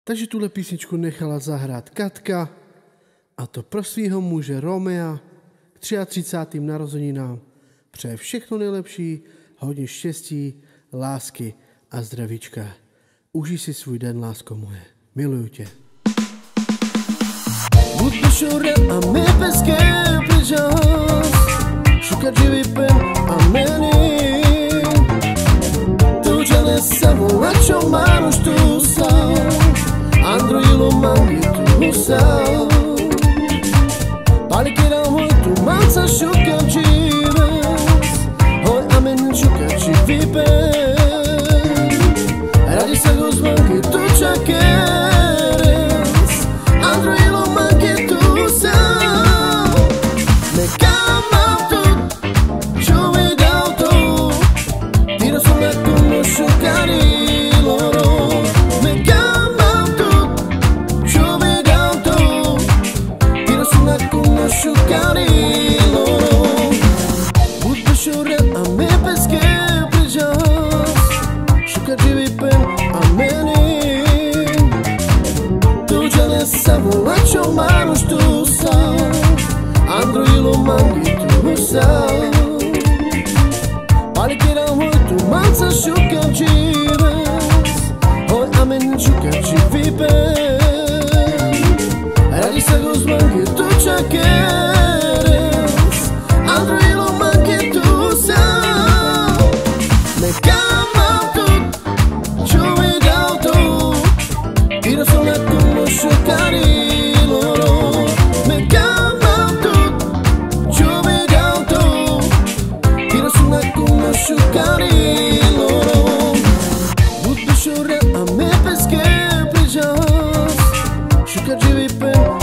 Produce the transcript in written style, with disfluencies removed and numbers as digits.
Takže tuhle písničku nechala zahrát Katka, a to pro svýho muže Romea k 33. narozeninám. Přeje všechno nejlepší, hodně štěstí, lásky a zdravíčka. Užij si svůj den, lásko moje. Miluju tě. Buď Bersora a my peské přijaz, šukat živý pen a meni. Tu žele samo lačo manuš tu sal, androilo mangi tu sal. Palikera hoj tu manca šukat žives, hoj a men šukat živý pen. Radi se go zvanky tu čakeres, androilo mangi tu sal. Neka mám tu, čo mi dal to, tira som na tomu šukari loro. Neka mám tu, čo mi dal to, tira som na tomu šukari loro. Buď Bersora a my peské přijaz, šukat živý pen a meni. Tu žele samo lačo manuš tu sal, androilo mangi tu sal. Palikera hoj tu manca šukat žives, hoj a men šukat živý pen. Radi se go zvanky tu čakeres, androilo mangi tu sal. Neka mám tu, čo mi dal to, tira som na tomu šukari loro. Neka mám tu, čo mi dal to, tira som na tomu šukari loro. Buď Bersora a my peské přijaz, šukat živý pen